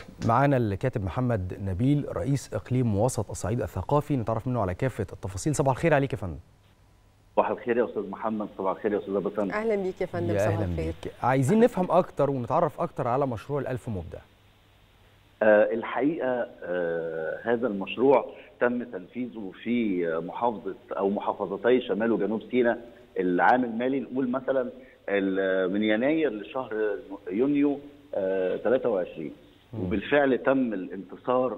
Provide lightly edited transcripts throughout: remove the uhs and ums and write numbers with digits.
معانا الكاتب محمد نبيل رئيس اقليم وسط الصعيد الثقافي، نتعرف منه على كافه التفاصيل. صباح الخير عليك يا فندم. صباح الخير يا استاذ محمد. صباح الخير يا استاذ بسام. اهلا بيك يا فندم. صباح الخير. عايزين نفهم اكتر ونتعرف اكتر على مشروع الألف مبدع. الحقيقه هذا المشروع تم تنفيذه في محافظه او محافظتي شمال وجنوب سيناء العام المالي، نقول مثلا من يناير لشهر يونيو 23. وبالفعل تم الانتصار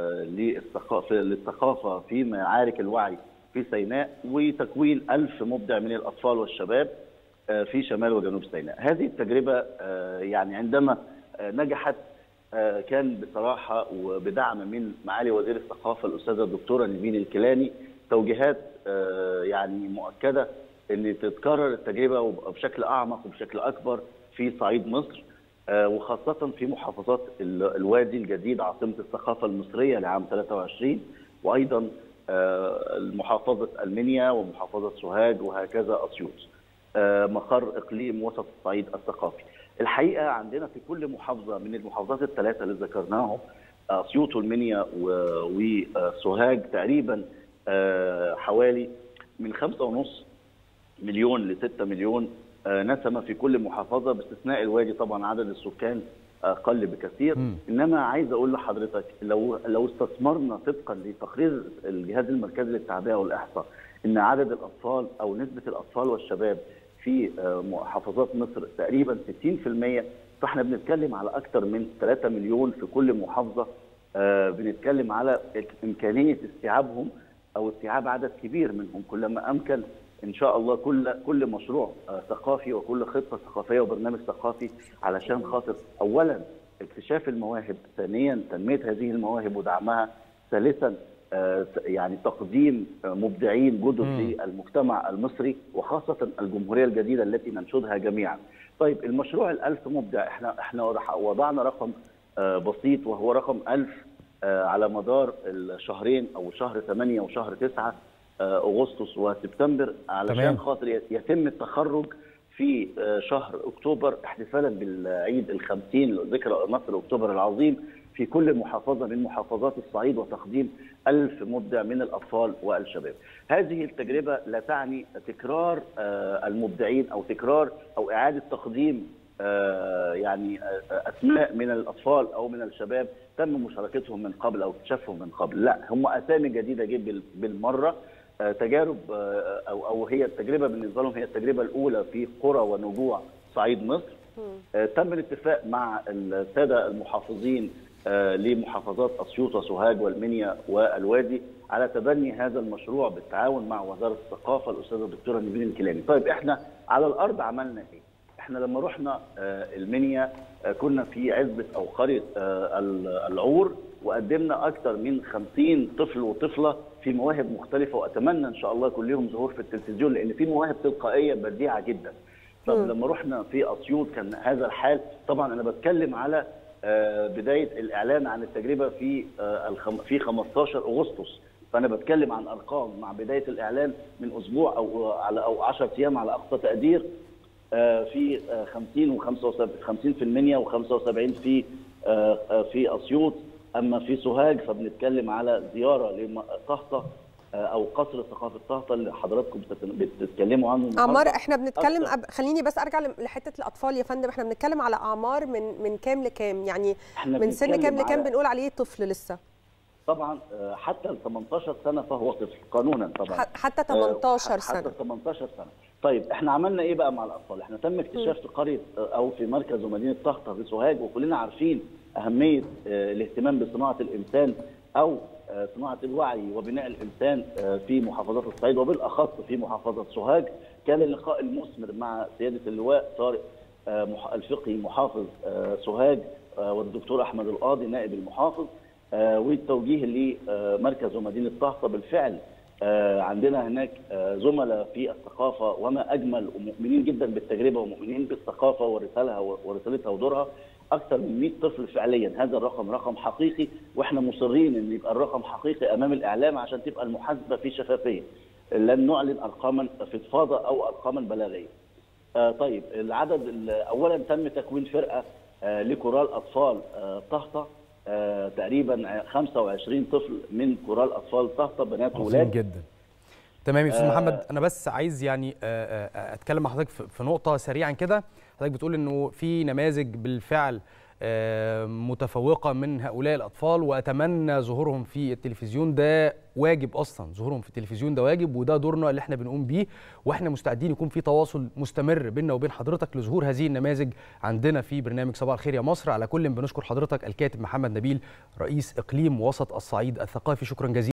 للثقافه في معارك الوعي في سيناء وتكوين 1000 مبدع من الأطفال والشباب في شمال وجنوب سيناء. هذه التجربة يعني عندما نجحت كان بصراحة وبدعم من معالي وزير الثقافة الأستاذة الدكتورة نيفين الكيلاني توجيهات يعني مؤكدة أن تتكرر التجربة بشكل أعمق وبشكل أكبر في صعيد مصر، وخاصة في محافظات الوادي الجديد عاصمة الثقافة المصرية لعام 23، وأيضا محافظة المنيا ومحافظة سوهاج وهكذا أسيوط مقر إقليم وسط الصعيد الثقافي. الحقيقة عندنا في كل محافظة من المحافظات الثلاثة اللي ذكرناهم أسيوط والمنيا وسوهاج تقريبا حوالي من 5.5 مليون ل 6 مليون نسمة في كل محافظة، باستثناء الوادي طبعا عدد السكان أقل بكثير. إنما عايز أقول لحضرتك لو استثمرنا طبقا لتقرير الجهاز المركزي للتعبئة والإحصاء إن عدد الأطفال أو نسبة الأطفال والشباب في محافظات مصر تقريبا 60%، فإحنا بنتكلم على أكثر من 3 مليون في كل محافظة. بنتكلم على إمكانية استيعابهم أو استيعاب عدد كبير منهم كلما أمكن إن شاء الله. كل مشروع ثقافي وكل خطة ثقافية وبرنامج ثقافي علشان خاطر أولا اكتشاف المواهب، ثانيا تنمية هذه المواهب ودعمها، ثالثا يعني تقديم مبدعين جدد للمجتمع المصري وخاصة الجمهورية الجديدة التي ننشدها جميعا. طيب المشروع ال1000 مبدع احنا وضعنا رقم بسيط وهو رقم 1000 على مدار الشهرين أو شهر 8 وشهر 9 أغسطس وسبتمبر علشان خاطر يتم التخرج في شهر أكتوبر احتفالا بالعيد ال50 ذكرى نصر أكتوبر العظيم في كل محافظة من محافظات الصعيد، وتقديم 1000 مبدع من الأطفال والشباب. هذه التجربة لا تعني تكرار المبدعين أو تكرار أو إعادة تقديم يعني أسماء من الأطفال أو من الشباب تم مشاركتهم من قبل أو اكتشافهم من قبل، لا، هم أسامي جديدة جدا بالمرة. تجارب أو هي التجربة بالنسبة لهم هي التجربة الأولى في قرى ونجوع صعيد مصر. تم الاتفاق مع السادة المحافظين لمحافظات أسيوط وسوهاج والمنيا والوادي على تبني هذا المشروع بالتعاون مع وزارة الثقافة الأستاذة الدكتورة نيفين الكيلاني. طيب احنا على الأرض عملنا إيه؟ احنا لما رحنا المنيا كنا في عزبة أو قرية العور، وقدمنا أكثر من 50 طفل وطفلة في مواهب مختلفة، وأتمنى إن شاء الله يكون لهم ظهور في التلفزيون لأن في مواهب تلقائية بديعة جدا. طب لما رحنا في أسيوط كان هذا الحال. طبعا أنا بتكلم على بداية الإعلان عن التجربة في 15 أغسطس، فأنا بتكلم عن أرقام مع بداية الإعلان من أسبوع أو 10 أيام على أقصى تقدير، في 50 و50 في المنيا و75 في أسيوط. أما في سوهاج فبنتكلم على زيارة لطهطة أو قصر ثقافة طهطة اللي حضراتكم بتتكلموا عنه. أعمار احنا بنتكلم خليني بس أرجع لحتة الأطفال يا فندم. احنا بنتكلم على أعمار من كام لكام؟ يعني من سن كام لكام بنقول عليه طفل لسه؟ طبعا حتى ال 18 سنة فهو طفل قانونا طبعا. حتى 18 سنة. حتى 18 سنة. طيب احنا عملنا ايه بقى مع الأطفال؟ احنا تم اكتشاف في قرية أو في مركز ومدينة طهطة في سوهاج، وكلنا عارفين أهمية الاهتمام بصناعة الإنسان أو صناعة الوعي وبناء الإنسان في محافظات الصعيد وبالأخص في محافظة سوهاج. كان اللقاء المثمر مع سيادة اللواء طارق الفقي محافظ سوهاج والدكتور أحمد القاضي نائب المحافظ، والتوجيه لمركز ومدينة طهطة. بالفعل عندنا هناك زملاء في الثقافة وما أجمل ومؤمنين جدا بالتجربة ومؤمنين بالثقافة ورسالتها ودورها. أكثر من 100 طفل فعليا. هذا الرقم رقم حقيقي، وإحنا مصرين إن يبقى الرقم حقيقي أمام الإعلام عشان تبقى المحاسبة في شفافية. لن نعلن أرقاما فضفاضة أو أرقاما بلاغية. طيب العدد أولا تم تكوين فرقة لكورال أطفال طهطة تقريبا 25 طفل من قرى الاطفال طهطا، بنات وولاد. جدا. تمام يا استاذ محمد، انا بس عايز يعني اتكلم مع حضرتك في نقطه سريعا كده. حضرتك بتقول انه في نماذج بالفعل متفوقه من هؤلاء الاطفال، واتمنى ظهورهم في التلفزيون. ده واجب اصلا، ظهورهم في التلفزيون ده واجب، وده دورنا اللي احنا بنقوم بيه، واحنا مستعدين يكون في تواصل مستمر بيننا وبين حضرتك لظهور هذه النماذج عندنا في برنامج صباح الخير يا مصر. على كل بنشكر حضرتك الكاتب محمد نبيل رئيس اقليم وسط الصعيد الثقافي، شكرا جزيلا.